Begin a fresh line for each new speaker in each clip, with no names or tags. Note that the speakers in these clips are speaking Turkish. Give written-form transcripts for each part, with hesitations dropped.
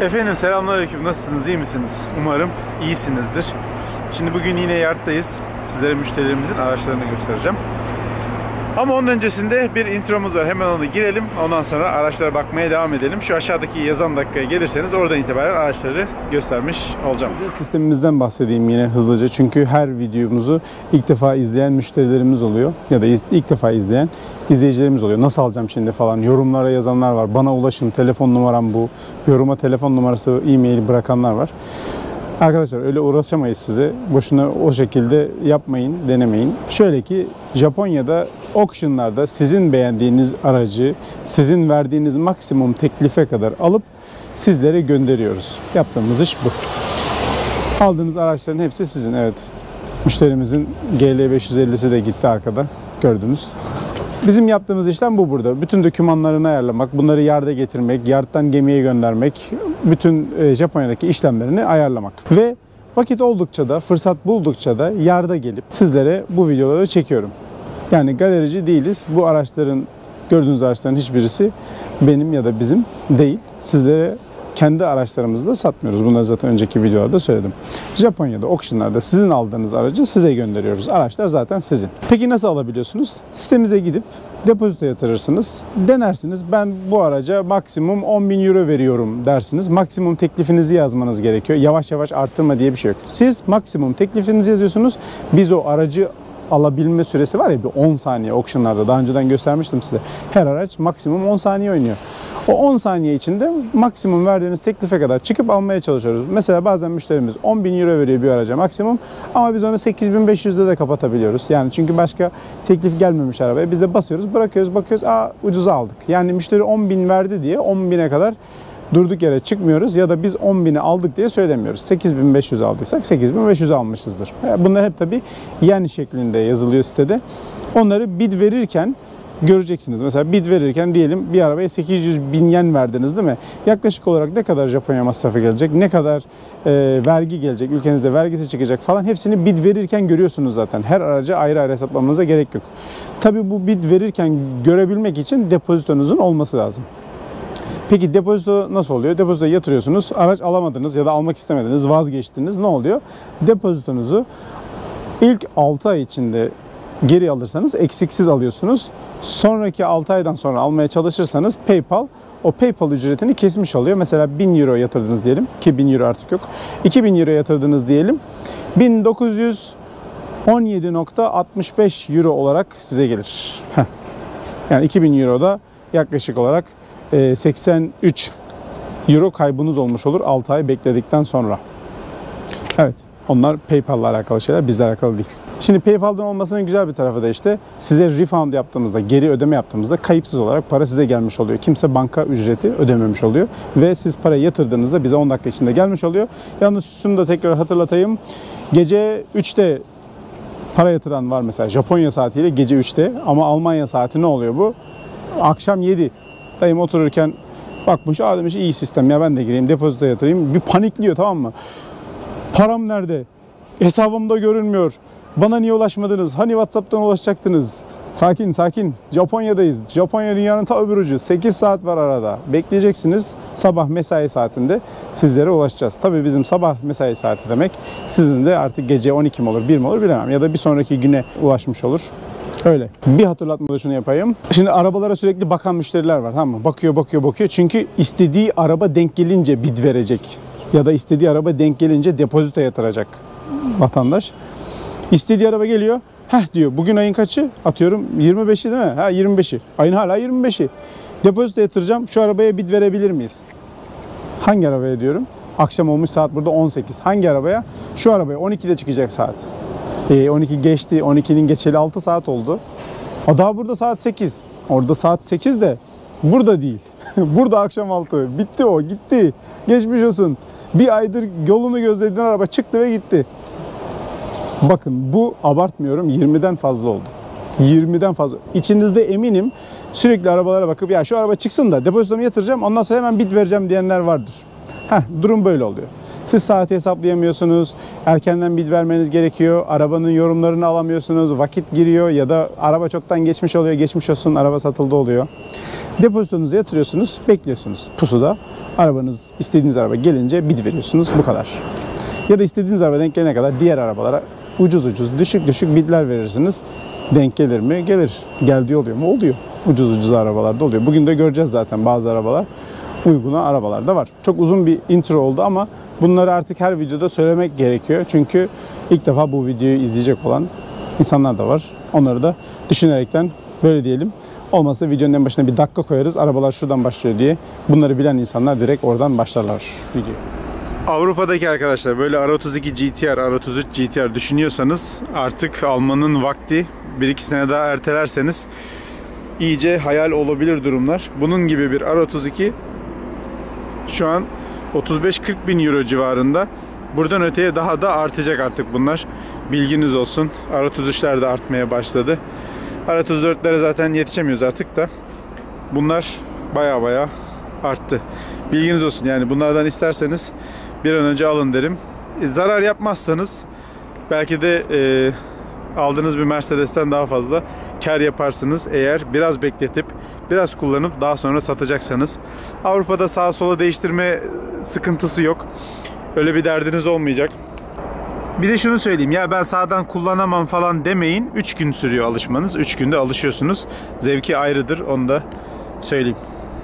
Efendim selamünaleyküm. Nasılsınız? İyi misiniz? Umarım iyisinizdir. Şimdi bugün yine yardtayız. Sizlere müşterilerimizin araçlarını göstereceğim. Ama onun öncesinde bir intromuz var. Hemen onu girelim. Ondan sonra araçlara bakmaya devam edelim. Şu aşağıdaki yazan dakikaya gelirseniz oradan itibaren araçları göstermiş olacağım. Sistemimizden bahsedeyim yine hızlıca. Çünkü her videomuzu ilk defa izleyen müşterilerimiz oluyor. Ya da ilk defa izleyen izleyicilerimiz oluyor. Nasıl alacağım şimdi falan. Yorumlara yazanlar var. Bana ulaşın. Telefon numaram bu. Yoruma telefon numarası, e-mail bırakanlar var. Arkadaşlar öyle uğraşamayız size. Boşuna o şekilde yapmayın, denemeyin. Şöyle ki Japonya'da auction'larda sizin beğendiğiniz aracı sizin verdiğiniz maksimum teklife kadar alıp sizlere gönderiyoruz. Yaptığımız iş bu. Aldığınız araçların hepsi sizin. Evet. Müşterimizin GL550'si de gitti arkada. Gördünüz. Bizim yaptığımız işlem bu burada. Bütün dokümanlarını ayarlamak, bunları yarda getirmek, yardtan gemiye göndermek, bütün Japonya'daki işlemlerini ayarlamak. Ve vakit oldukça da, fırsat buldukça da yarda gelip sizlere bu videoları çekiyorum. Yani galerici değiliz. Bu araçların, gördüğünüz araçların hiçbirisi benim ya da bizim değil. Sizlere kendi araçlarımızı da satmıyoruz. Bunları zaten önceki videolarda söyledim. Japonya'da auction'larda sizin aldığınız aracı size gönderiyoruz. Araçlar zaten sizin. Peki nasıl alabiliyorsunuz? Sitemize gidip depozito yatırırsınız. Denersiniz. Ben bu araca maksimum 10.000 euro veriyorum dersiniz. Maksimum teklifinizi yazmanız gerekiyor. Yavaş yavaş arttırma diye bir şey yok. Siz maksimum teklifinizi yazıyorsunuz. Biz o aracı alabilme süresi var ya, bir 10 saniye auction'larda daha önceden göstermiştim size. Her araç maksimum 10 saniye oynuyor. O 10 saniye içinde maksimum verdiğiniz teklife kadar çıkıp almaya çalışıyoruz. Mesela bazen müşterimiz 10.000 euro veriyor bir araca maksimum ama biz onu 8.500'de de kapatabiliyoruz. Yani çünkü başka teklif gelmemiş arabaya. Biz de basıyoruz, bırakıyoruz, bakıyoruz. Ucuza aldık. Yani müşteri 10.000 verdi diye 10.000'e kadar durduk yere çıkmıyoruz ya da biz 10.000'i aldık diye söylemiyoruz. 8.500 aldıysak 8.500 almışızdır. Bunlar hep tabii yen şeklinde yazılıyor sitede. Onları bid verirken göreceksiniz. Mesela bid verirken diyelim bir arabaya 800.000 yen verdiniz değil mi? Yaklaşık olarak ne kadar Japonya masrafı gelecek, ne kadar vergi gelecek, ülkenizde vergisi çıkacak falan hepsini bid verirken görüyorsunuz zaten. Her araca ayrı ayrı hesaplamanıza gerek yok. Tabii bu bid verirken görebilmek için depozitonuzun olması lazım. Peki depozito nasıl oluyor? Depozitoya yatırıyorsunuz, araç alamadınız ya da almak istemediniz, vazgeçtiniz. Ne oluyor? Depozitonuzu ilk 6 ay içinde geri alırsanız eksiksiz alıyorsunuz. Sonraki 6 aydan sonra almaya çalışırsanız PayPal o PayPal ücretini kesmiş oluyor. Mesela 1000 euro yatırdınız diyelim ki 1000 euro artık yok. 2000 euro yatırdınız diyelim. 1917.65 euro olarak size gelir. Yani 2000 euro da yaklaşık olarak 83 euro kaybınız olmuş olur 6 ay bekledikten sonra. Evet, onlar PayPal'la alakalı şeyler, bizle alakalı değil. Şimdi PayPal'dan olmasının güzel bir tarafı da işte size refund yaptığımızda, geri ödeme yaptığımızda kayıpsız olarak para size gelmiş oluyor. Kimse banka ücreti ödememiş oluyor ve siz parayı yatırdığınızda bize 10 dakika içinde gelmiş oluyor. Yalnız şunu da tekrar hatırlatayım. Gece 3'te para yatıran var mesela Japonya saatiyle gece 3'te ama Almanya saati ne oluyor bu? Akşam 7. Dayım otururken bakmış, demiş iyi sistem ya, ben de gireyim depozito yatırayım. Bir panikliyor, tamam mı? Param nerede? Hesabımda görünmüyor. Bana niye ulaşmadınız? Hani WhatsApp'tan ulaşacaktınız? Sakin sakin. Japonya'dayız. Japonya dünyanın ta öbür ucu. 8 saat var arada. Bekleyeceksiniz. Sabah mesai saatinde sizlere ulaşacağız. Tabii bizim sabah mesai saati demek sizin de artık gece 12 mi olur 1 mi olur bilemem. Ya da bir sonraki güne ulaşmış olur. Öyle. Bir hatırlatma da şunu yapayım. Şimdi arabalara sürekli bakan müşteriler var, tamam mı? Bakıyor. Çünkü istediği araba denk gelince bid verecek. Ya da istediği araba denk gelince depozito yatıracak vatandaş. İstediği araba geliyor. Diyor bugün ayın kaçı? Atıyorum 25'i değil mi? 25'i. Ayın hala 25'i. Depozito yatıracağım. Şu arabaya bid verebilir miyiz? Hangi arabaya diyorum? Akşam olmuş, saat burada 18. Hangi arabaya? Şu arabaya. 12'de çıkacak saat. 12 geçti. 12'nin geçeli 6 saat oldu. Daha burada saat 8. Orada saat 8 de burada değil. Burada akşam 6. Bitti o. Gitti. Geçmiş olsun. Bir aydır yolunu gözlediğin araba çıktı ve gitti. Bakın bu abartmıyorum, 20'den fazla oldu. 20'den fazla. İçinizde eminim sürekli arabalara bakıp ya şu araba çıksın da depozitomu yatıracağım ondan sonra hemen bid vereceğim diyenler vardır. Durum böyle oluyor.
Siz saati hesaplayamıyorsunuz, erkenden bid vermeniz gerekiyor, arabanın yorumlarını alamıyorsunuz, vakit giriyor ya da araba çoktan geçmiş oluyor, geçmiş olsun araba satıldı oluyor. Depozitonuzu yatırıyorsunuz, bekliyorsunuz pusuda. Arabanız, istediğiniz araba gelince bid veriyorsunuz, bu kadar. Ya da istediğiniz araba denk gelene kadar diğer arabalara ucuz düşük bidler verirsiniz. Denk gelir mi? Gelir. Geldiği oluyor mu? Oluyor. Ucuz arabalarda oluyor. Bugün de göreceğiz zaten bazı arabalar. Uyguna arabalar da var. Çok uzun bir intro oldu ama bunları artık her videoda söylemek gerekiyor. Çünkü ilk defa bu videoyu izleyecek olan insanlar da var. Onları da düşünerekten böyle diyelim. Olmazsa videonun en başına bir dakika koyarız. Arabalar şuradan başlıyor diye. Bunları bilen insanlar direkt oradan başlarlar videoyu.
Avrupa'daki arkadaşlar böyle R32 GTR, R33 GTR düşünüyorsanız artık almanın vakti. 1-2 sene daha ertelerseniz iyice hayal olabilir durumlar. Bunun gibi bir R32 şu an 35-40 bin euro civarında. Buradan öteye daha da artacak artık bunlar. Bilginiz olsun. R33'ler de artmaya başladı. R34'lere zaten yetişemiyoruz artık da. Bunlar baya arttı. Bilginiz olsun yani bunlardan isterseniz bir an önce alın derim. Zarar yapmazsanız belki de aldığınız bir Mercedes'ten daha fazla kar yaparsınız eğer biraz bekletip biraz kullanıp daha sonra satacaksanız. Avrupa'da sağa sola değiştirme sıkıntısı yok. Öyle bir derdiniz olmayacak. Bir de şunu söyleyeyim ya ben sağdan kullanamam falan demeyin. 3 gün sürüyor alışmanız. 3 günde alışıyorsunuz. Zevki ayrıdır onu da söyleyeyim.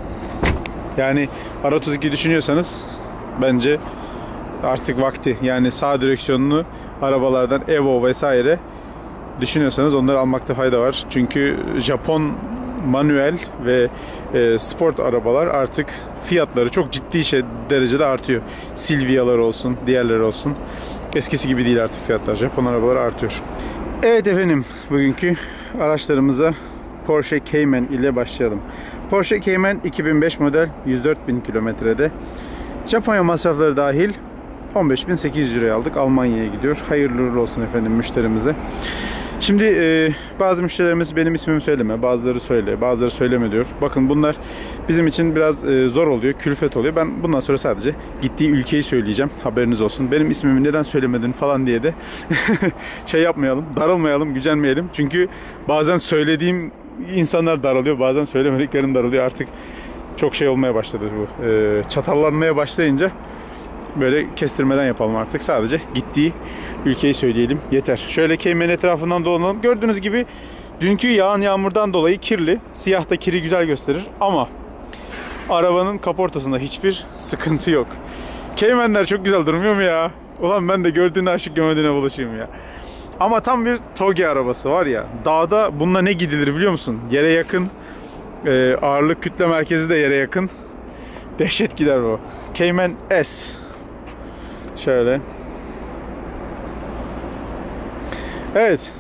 Yani R32 düşünüyorsanız bence artık vakti. Yani sağ direksiyonlu arabalardan Evo vesaire düşünüyorsanız onları almakta fayda var. Çünkü Japon manuel ve sport arabalar artık fiyatları çok ciddi derecede artıyor. Silvia'lar olsun, diğerleri olsun. Eskisi gibi değil artık fiyatlar. Japon arabalar artıyor. Evet efendim, bugünkü araçlarımıza Porsche Cayman ile başlayalım. Porsche Cayman 2005 model, 104.000 kilometrede. Japonya masrafları dahil 15.800 liraya aldık. Almanya'ya gidiyor. Hayırlı uğurlu olsun efendim müşterimize. Şimdi bazı müşterilerimiz benim ismimi söyleme, bazıları söyle, bazıları söyleme diyor. Bakın bunlar bizim için biraz zor oluyor, külfet oluyor. Ben bundan sonra sadece gittiği ülkeyi söyleyeceğim. Haberiniz olsun. Benim ismimi neden söylemedin falan diye de şey yapmayalım, darılmayalım, gücenmeyelim. Çünkü bazen söylediğim insanlar daralıyor, bazen söylemediklerim daralıyor. Artık çok şey olmaya başladı bu. Çatallanmaya başlayınca böyle kestirmeden yapalım artık. Sadece gittiği ülkeyi söyleyelim. Yeter. Şöyle Cayman etrafından dolanalım. Gördüğünüz gibi dünkü yağan yağmurdan dolayı kirli. Siyah da kiri güzel gösterir. Ama arabanın kaportasında hiçbir sıkıntı yok. Cayman'ler çok güzel durmuyor mu ya? Ulan ben de gördüğüne aşık gömediğine bulaşayım ya. Ama tam bir TOGG arabası var ya. Dağda bununla ne gidilir biliyor musun? Yere yakın. Ağırlık kütle merkezi de yere yakın. Dehşet gider bu. Cayman S. Şöyle. Evet.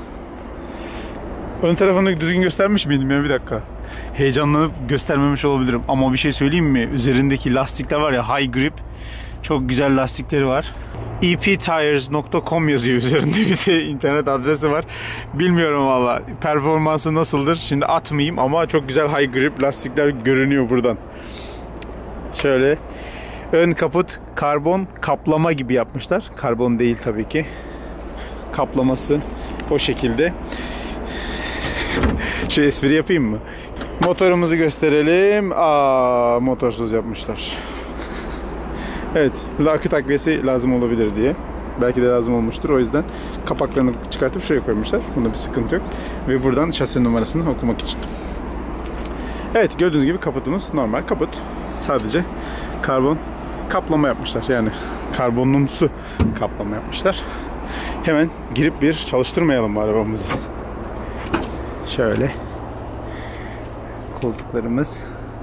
Ön tarafını düzgün göstermiş miydim ya, bir dakika. Heyecanlanıp göstermemiş olabilirim. Ama bir şey söyleyeyim mi? Üzerindeki lastikler var ya, high grip. Çok güzel lastikleri var. eptires.com yazıyor üzerinde, bir de internet adresi var. Bilmiyorum valla performansı nasıldır. Şimdi atmayayım ama çok güzel high grip lastikler görünüyor buradan. Şöyle. Ön kaput karbon kaplama gibi yapmışlar. Karbon değil tabii ki. Kaplaması o şekilde. Şu espri yapayım mı? Motorumuzu gösterelim. Motorsuz yapmışlar. Evet, akü takviyesi lazım olabilir diye. Belki de lazım olmuştur. O yüzden kapaklarını çıkartıp şuraya koymuşlar. Bunda bir sıkıntı yok. Ve buradan şasi numarasını okumak için. Evet, gördüğünüz gibi kaputumuz normal kaput. Sadece karbon kaplama yapmışlar. Yani karbonumsu kaplama yapmışlar. Hemen girip bir çalıştırmayalım bu arabamızı. Şöyle. Koltuklarımız.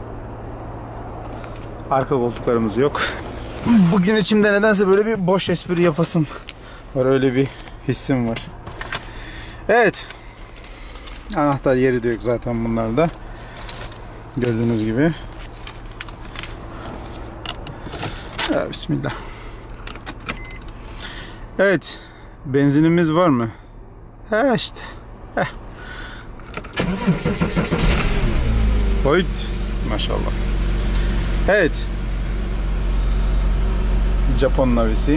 Arka koltuklarımız yok. Bugün içimde nedense böyle bir boş espri yapasım var. Öyle bir hissim var. Evet. Anahtar yeri de yok zaten bunlarda. Gördüğünüz gibi. Bismillah. Evet. Benzinimiz var mı? İşte. Boyut. Maşallah. Evet. Japon navisi.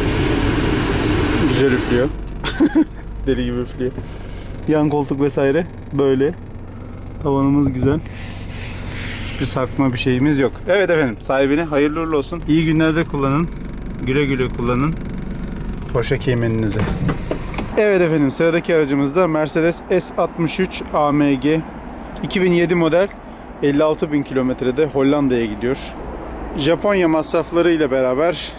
Güzel üflüyor. Deli gibi üflüyor. Yan koltuk vesaire böyle. Tavanımız güzel. Hiçbir sarkma bir şeyimiz yok. Evet efendim, sahibine hayırlı uğurlu olsun. İyi günlerde kullanın. Güle güle kullanın. Porsche Cayman'inize. Evet efendim, sıradaki aracımız da Mercedes S63 AMG 2007 model, 56.000 kilometrede Hollanda'ya gidiyor. Japonya masrafları ile beraber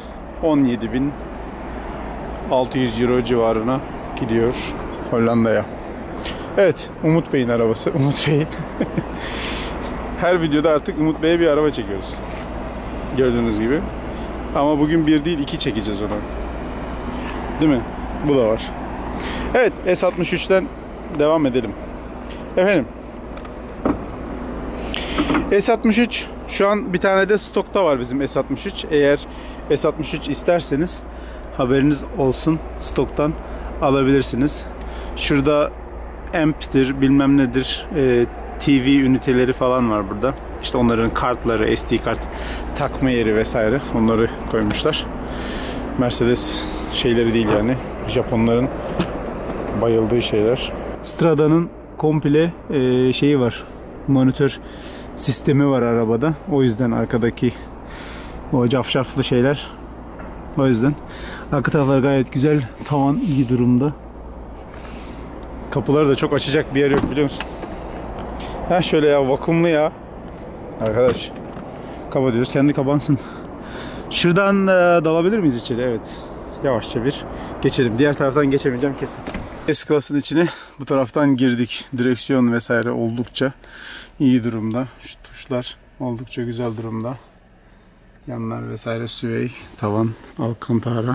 17.600 euro civarına gidiyor Hollanda'ya. Evet, Umut Bey'in arabası. Umut Bey. Her videoda artık Umut Bey'e bir araba çekiyoruz. Gördüğünüz gibi. Ama bugün bir değil, iki çekeceğiz onu. Değil mi? Bu da var. Evet, S63'ten devam edelim. Efendim, S63 şu an bir tane de stokta var bizim S63. Eğer S63 isterseniz haberiniz olsun, stoktan alabilirsiniz. Şurada amp'tir, bilmem nedir, TV üniteleri falan var burada. İşte onların kartları, SD kart takma yeri vesaire, onları koymuşlar. Mercedes şeyleri değil yani, Japonların bayıldığı şeyler. Strada'nın komple şeyi var, monitör sistemi var arabada. O yüzden arkadaki o cafcaflı şeyler. O yüzden arka taraflar gayet güzel. Tavan iyi durumda. Kapıları da çok açacak bir yer yok, biliyor musun? Ha şöyle ya, vakumlu ya. Arkadaş, kaba diyoruz, kendi kabansın. Şuradan dalabilir miyiz içeri? Evet. Yavaşça bir geçelim. Diğer taraftan geçemeyeceğim kesin. S-Class'ın içine bu taraftan girdik. Direksiyon vesaire oldukça iyi durumda. Şu tuşlar oldukça güzel durumda. Yanlar vesaire süvey, tavan, alcantara.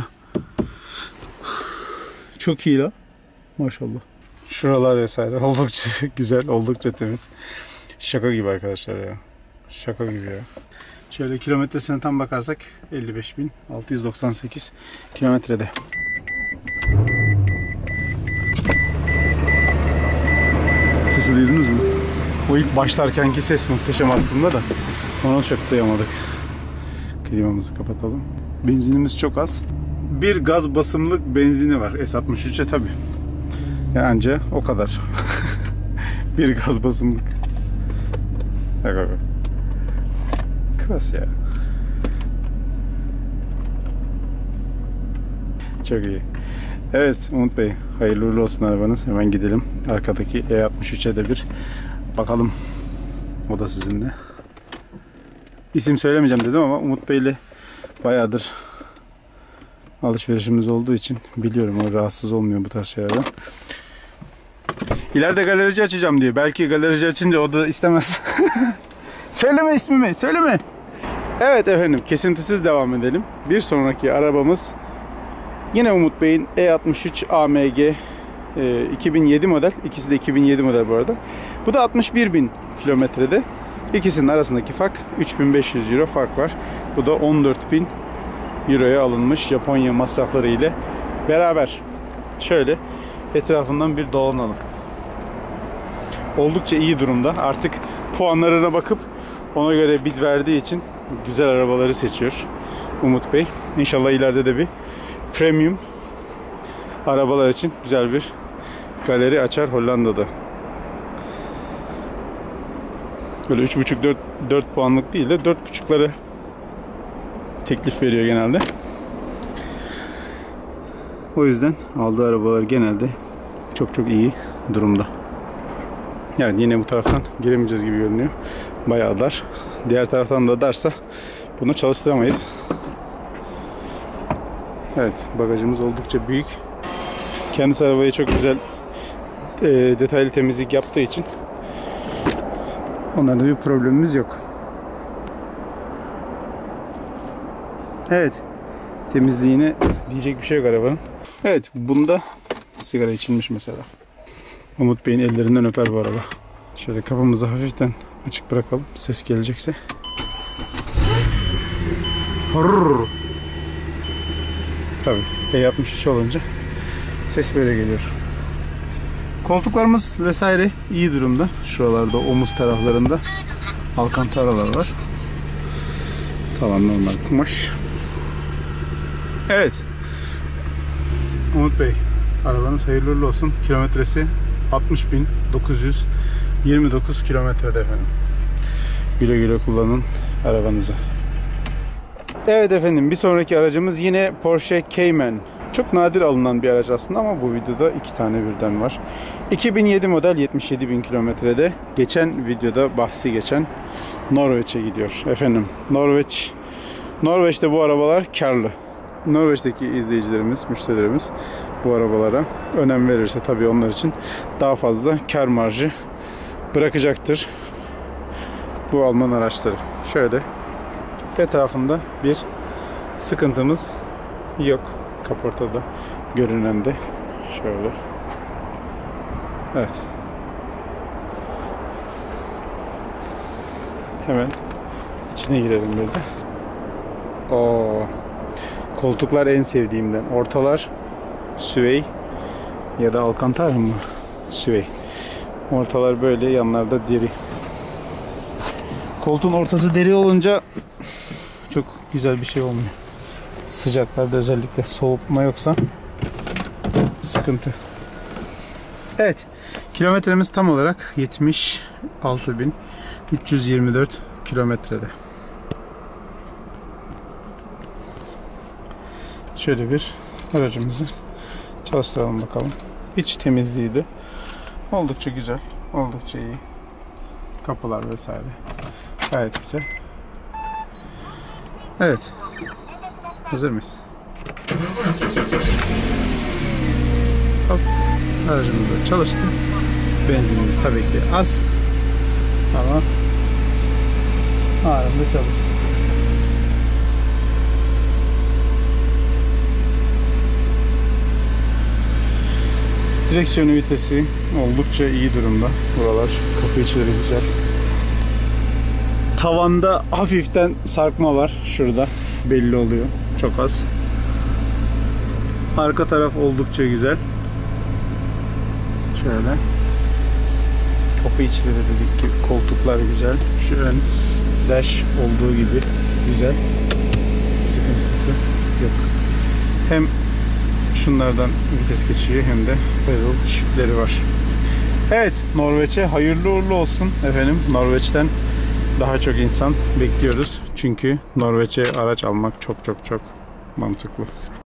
Çok iyi la. Maşallah. Şuralar vesaire oldukça güzel, oldukça temiz. Şaka gibi arkadaşlar ya. Şaka gibi ya. Şöyle kilometresine tam bakarsak 55.698 kilometrede. Sesi duydunuz mu? O ilk başlarkenki ses muhteşem aslında da onu çok duyamadık. Klimamızı kapatalım. Benzinimiz çok az. Bir gaz basımlık benzini var S63'e tabi. Yani anca o kadar. Bir gaz basımlık. Bak. Klas ya. Çok iyi. Evet Umut Bey, hayırlı uğurlu olsun arabanız. Hemen gidelim. Arkadaki E63'e de bir bakalım. O da sizinle. İsim söylemeyeceğim dedim ama Umut Bey'le bayağıdır alışverişimiz olduğu için biliyorum, o rahatsız olmuyor bu tarz şeylerden. İleride galerici açacağım diyor. Belki galerici açınca o da istemez. Söyleme ismimi, söyleme. Evet efendim, kesintisiz devam edelim. Bir sonraki arabamız yine Umut Bey'in E63 AMG 2007 model. İkisi de 2007 model bu arada. Bu da 61.000 kilometrede. İkisinin arasındaki fark 3.500 euro fark var. Bu da 14.000 euroya alınmış Japonya masrafları ile beraber. Şöyle etrafından bir dolanalım. Oldukça iyi durumda. Artık puanlarına bakıp ona göre bid verdiği için güzel arabaları seçiyor Umut Bey. İnşallah ileride de bir premium arabalar için güzel bir galeri açar Hollanda'da. Böyle 3,5-4 puanlık değil de 4,5'lara teklif veriyor genelde. O yüzden aldığı arabalar genelde çok çok iyi durumda. Yani yine bu taraftan giremeyeceğiz gibi görünüyor. Bayağı dar. Diğer taraftan da darsa bunu çalıştıramayız. Evet, bagajımız oldukça büyük. Kendisi arabayı çok güzel detaylı temizlik yaptığı için onlarda bir problemimiz yok. Evet, temizliğine diyecek bir şey yok arabanın. Evet, bunda sigara içilmiş mesela. Umut Bey'in ellerinden öper bu araba. Şöyle kapımızı hafiften açık bırakalım. Ses gelecekse. Hırrrr. Tabii E63 olunca ses böyle geliyor. Koltuklarımız vesaire iyi durumda. Şuralarda, omuz taraflarında alcantaralar var. Tavan normal kumaş.
Evet. Umut Bey, arabanız hayırlı uğurlu olsun. Kilometresi 60.929 kilometrede efendim. Güle güle kullanın arabanızı. Evet efendim, bir sonraki aracımız yine Porsche Cayman. Çok nadir alınan bir araç aslında ama bu videoda 2 tane birden var. 2007 model, 77.000 kilometrede. Geçen videoda bahsi geçen Norveç'e gidiyor. Efendim Norveç'te bu arabalar karlı. Norveç'teki izleyicilerimiz, müşterilerimiz bu arabalara önem verirse tabii onlar için daha fazla kar marjı bırakacaktır bu Alman araçları. Şöyle etrafında bir sıkıntımız yok. Kaportada görünen de şöyle. Evet. Hemen içine girelim bir de. Koltuklar en sevdiğimden. Ortalar süvey ya da alkantar mı? Süvey. Ortalar böyle, yanlarda deri. Koltuğun ortası deri olunca çok güzel bir şey olmuyor. Sıcaklarda özellikle soğutma yoksa sıkıntı. Evet. Kilometremiz tam olarak 76.324 kilometrede. Şöyle bir aracımızı çalıştıralım bakalım. İç temizliği de oldukça güzel. Oldukça iyi. Kapılar vesaire gayet güzel. Evet. Hazır mıyız? Hop. Aracımız da çalıştı. Benzinimiz tabii ki az ama anında çalıştı. Direksiyon vitesi oldukça iyi durumda. Buralar, kapı içleri güzel. Tavanda hafiften sarkma var. Şurada belli oluyor. Çok az. Arka taraf oldukça güzel. Şöyle. Kapı içleri dedik ki koltuklar güzel. Şu ön dash olduğu gibi güzel. Sıkıntısı yok. Hem şunlardan vites geçiyor hem de pedal shiftleri var. Evet, Norveç'e hayırlı uğurlu olsun efendim. Norveç'ten daha çok insan bekliyoruz. Çünkü Norveç'e araç almak çok mantıklı.